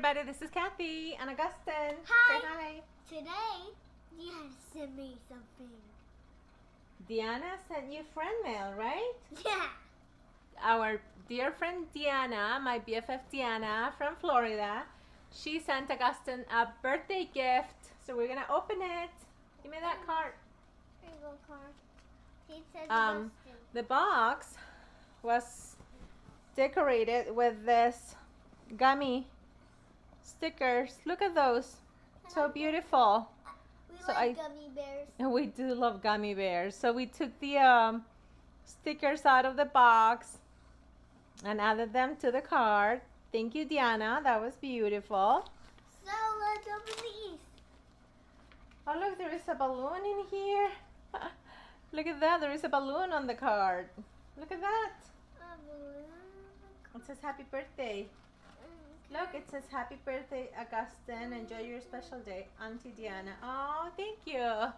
everybody. This is Kathy and Agustín. Hi. Say hi. Today, Diana sent me something. Diana sent you friend mail, right? Yeah. Our dear friend Diana, my BFF Diana from Florida, she sent Agustín a birthday gift. So we're going to open it. Give me that card. Here you go, card. It says Agustín. The box was decorated with this gummy stickers. Look at those. So beautiful. We So like gummy bears. We do love gummy bears. So we took the stickers out of the box and added them to the card. Thank you, Diana. That was beautiful. So let's open these. Oh, look, there is a balloon in here. Look at that. There is a balloon on the card. Look at that. A balloon. It says happy birthday. Look, it says happy birthday, Agustín. Enjoy your special day, Auntie Diana. Oh, thank you.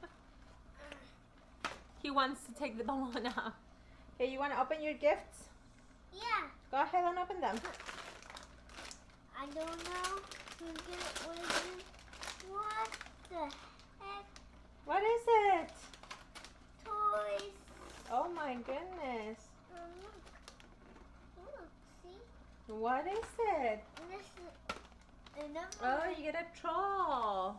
He wants to take the balloon out. Okay, you want to open your gifts? Yeah. Go ahead and open them. I don't know who's gonna. What is it? What the heck? What is it? Toys. Oh my goodness. Look. Look. See. What is it? This is another. Oh, you get a troll.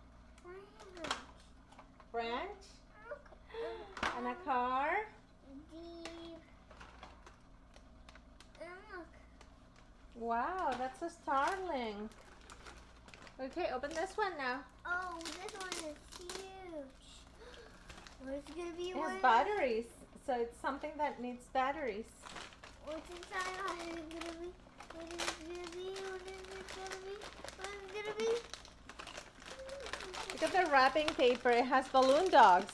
Branch. Look. And a car. Deep. And look. Wow, that's a Starlink. Okay, open this one now. Oh, this one is huge. What's gonna be? It has batteries, so it's something that needs batteries. What's inside? What is it gonna be? What is it gonna be? What is it gonna be? What is it gonna be? Look at the wrapping paper. It has balloon dogs.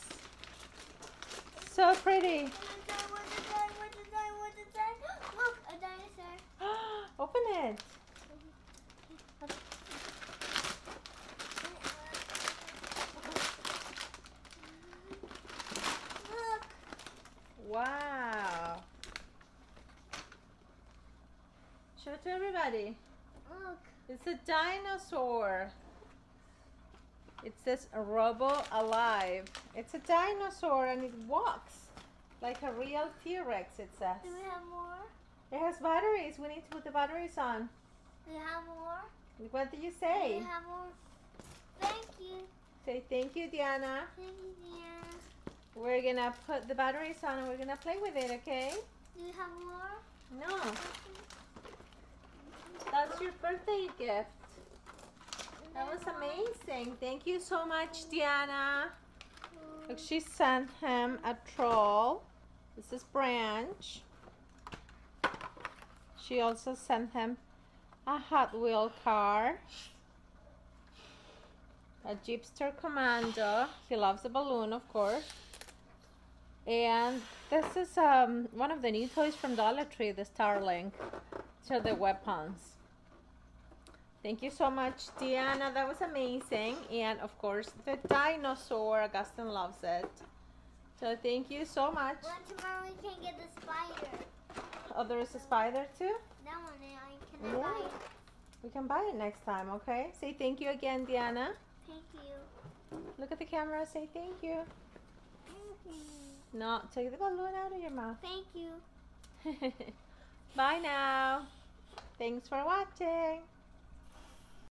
So pretty. What's inside? What's inside? What's inside? What's inside? Look, a dinosaur. Open it. Look. Wow. Show it to everybody. Look. It's a dinosaur. It says Robo Alive. It's a dinosaur and it walks like a real T-Rex, it says. Do we have more? It has batteries. We need to put the batteries on. Do we have more? What do you Do say? we have more? Thank you. Say thank you, Diana. Thank you, Diana. We're gonna put the batteries on and we're gonna play with it, okay? Do you have more? No. That's your birthday gift. That was amazing. Thank you so much, Diana. Look, she sent him a troll. This is Branch. She also sent him a Hot Wheel car. A Jeepster Commando. He loves the balloon, of course. And this is one of the new toys from Dollar Tree, the Starlink. So the weapons. Thank you so much, Diana. That was amazing. And of course, the dinosaur. Agustín loves it. So thank you so much. Well, tomorrow we can get the spider. Oh, there is a spider too? That one, I can buy it. We can buy it next time, okay? Say thank you again, Diana. Thank you. Look at the camera. Say thank you. Thank you. No, take the balloon out of your mouth. Thank you. Bye now. Thanks for watching.